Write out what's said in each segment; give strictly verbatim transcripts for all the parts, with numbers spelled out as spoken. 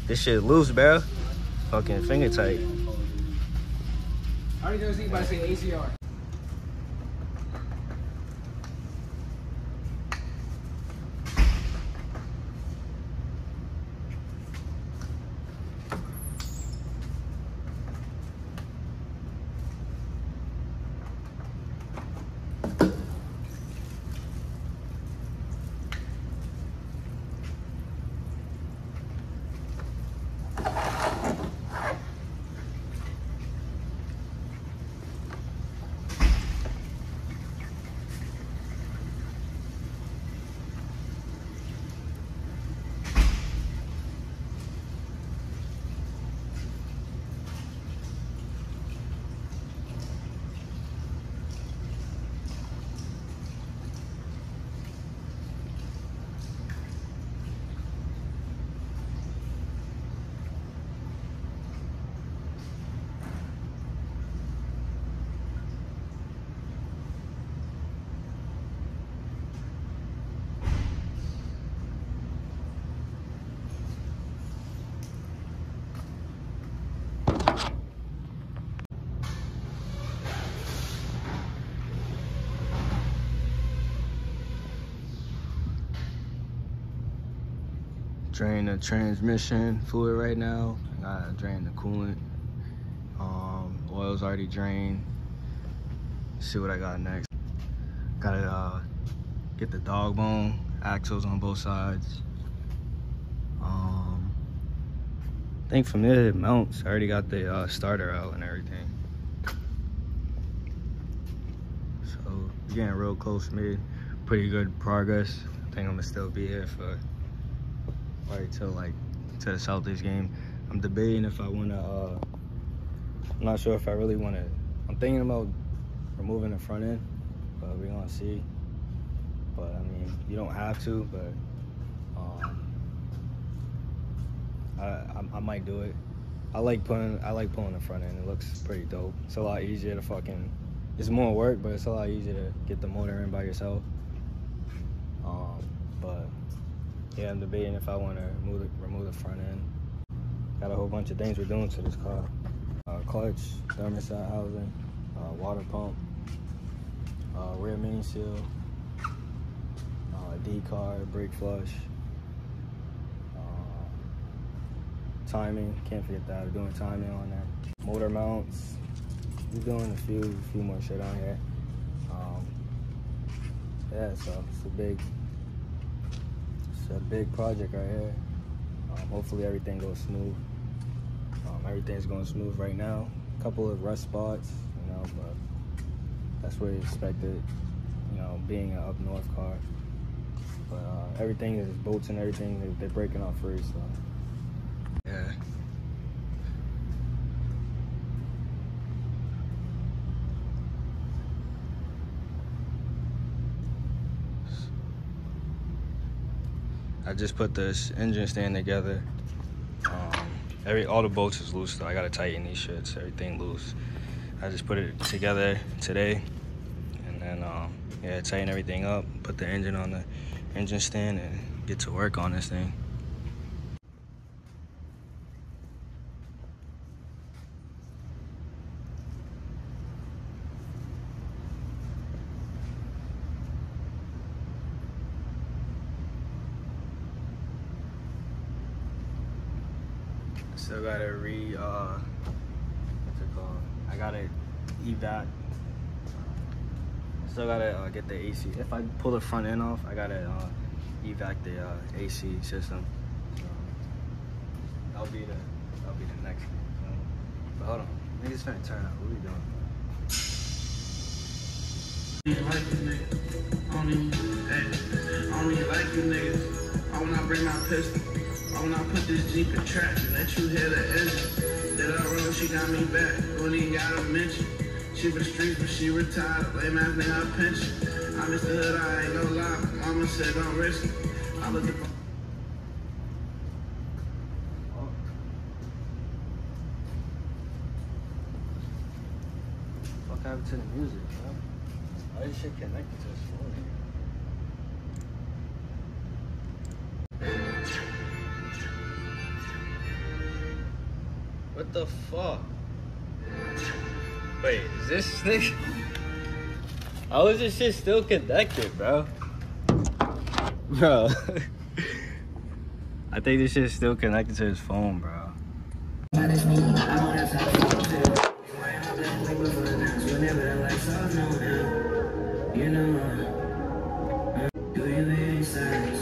This shit loose, bro. Fucking finger tight. I already know Z by saying A C R. Drain the transmission fluid right now. I gotta drain the coolant. Um, oil's already drained. See what I got next. Gotta uh, get the dog bone axles on both sides. Um, I think from there it mounts. I already got the uh, starter out and everything. So we're getting real close, made pretty good progress. I think I'm gonna still be here for right till like to the Celtics game. I'm debating if I wanna, uh, I'm not sure if I really wanna, I'm thinking about removing the front end, but we're gonna see. But I mean, you don't have to, but um, I, I, I might do it. I like pulling, I like pulling the front end. It looks pretty dope. It's a lot easier to fucking, it's more work, but it's a lot easier to get the motor in by yourself. Um, but yeah, I'm debating if I want to remove the, remove the front end. Got a whole bunch of things we're doing to this car. Uh, clutch, thermostat housing, uh, water pump, uh, rear main seal, uh, D-card, brake flush, uh, timing, can't forget that, we're doing timing on that. Motor mounts, we're doing a few, few more shit on here. Um, yeah, so it's a big, It's a big project right here. Um, hopefully everything goes smooth. Um, everything's going smooth right now. A couple of rust spots, you know, but that's what you expected, you know, being an up north car. But uh, everything is bolts and everything, they, they're breaking off free, so. Yeah. I just put this engine stand together. Um, every all the bolts is loose though. I gotta tighten these shits. Everything loose. I just put it together today, and then um, yeah, tighten everything up. Put the engine on the engine stand and get to work on this thing. Still gotta re, uh, what's it called? I gotta evac. Still gotta uh, get the A C. If I pull the front end off, I gotta uh, evac the uh, A C system. So that'll be the that'll be the next thing. So, but hold on, niggas finna turn out. What are we doing? I don't like you niggas. I don't even, hey, I don't even like you niggas. I will not bring my pistol. I will not put this Jeep in track and let you hear the engine. That I run, she got me back. Don't even gotta mention. She was streets, but she retired. Lame ass nigga her pension. I miss the hood, I ain't gonna lie. Mama said don't risk it. I looked at What happened to the music, bro? Why is shit connected to this phone here? What the fuck? Wait, is this thing? How is this shit still connected, bro? Bro. I think this shit's still connected to his phone, bro. You know, do you hear silence?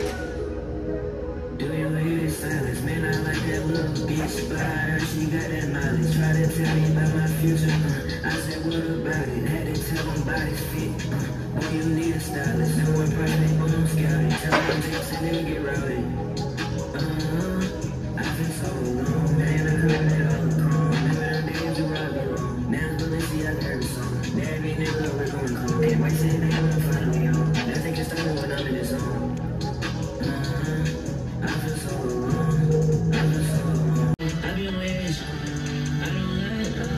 Do you hear silence? Man, I like that little bitch, but I heard she got that knowledge. Try to tell me about my future. Uh, I said, what about it? Had to tell them body's fit. Uh, boy, you need a stylist. No one perfect, but I'm scouting. Tell them takes and then get rowdy. Uh-huh. I've been so long, man. I couldn't let all the chrome. Remember the days you robbed me wrong. Now it's Balenciaga every song. Every nigga we're going home. Can't wait say they wanna follow me home. I think it's time when I'm in this zone. Uh-huh. I feel so alone. I feel so alone. I be on edge. I don't like uh.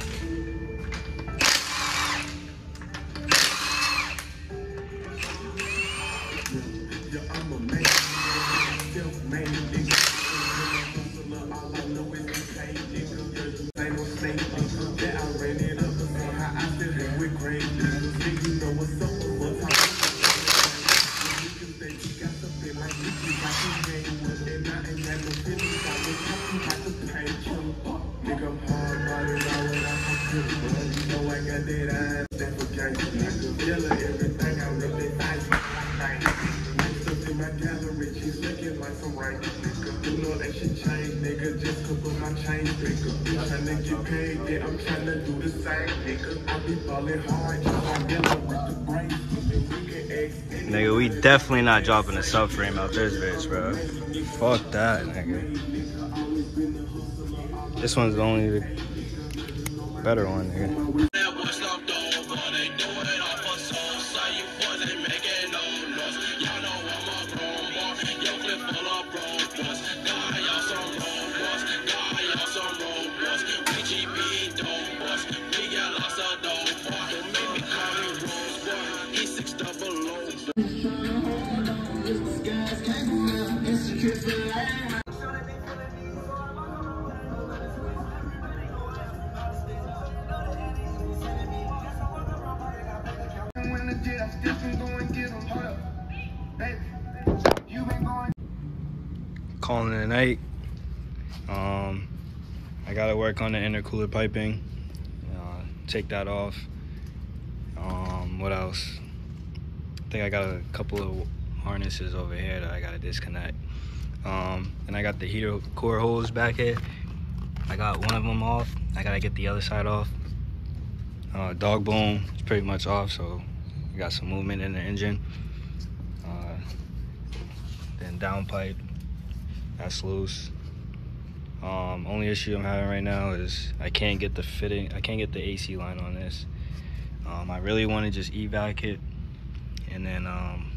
Yeah, I'm a man. Self-made nigga. All I know is you say nigga. Ain't no snake nigga. Yeah, I ran it up. Somehow I still hang with great niggas. Think you know what's up. What's up? Niggas say you got something like this. You got some game with it. I ain't got no feelings. I was talking about the pain. Nigga, I'm hard bodied. All when I'm good. But you know I got that ass. That for gangsta. Nigga, yellow everything. I really nice. Next up in my gallery. She's looking like some right nigga. You know that shit changed, nigga. Just cause of my chain bigger. I'm trying to get paid, yeah, I'm trying to do the same, nigga. I be ballin' hard, just I'm yellow with the brains. Nigga, we definitely not dropping a subframe out this bitch, bro. Fuck that, nigga. This one's the only better one, nigga. Calling it a night. Um, I gotta work on the intercooler piping. Uh, take that off. Um, what else? I think I got a couple of harnesses over here that I gotta disconnect. Um, and I got the heater core hose back here. I got one of them off. I gotta get the other side off. Uh, dog bone is pretty much off, so we got some movement in the engine. Uh, then downpipe, that's loose. Um, only issue I'm having right now is I can't get the fitting. I can't get the A C line on this. Um, I really want to just evac it, and then um,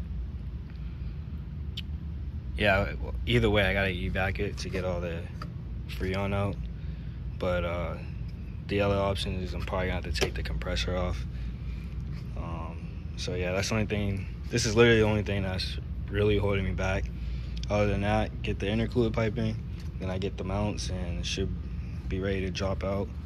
yeah. Either way, I gotta evac it to get all the Freon out. But uh, the other option is I'm probably gonna have to take the compressor off. Um, so yeah, that's the only thing. This is literally the only thing that's really holding me back. Other than that, get the intercooler piping, then I get the mounts and it should be ready to drop out.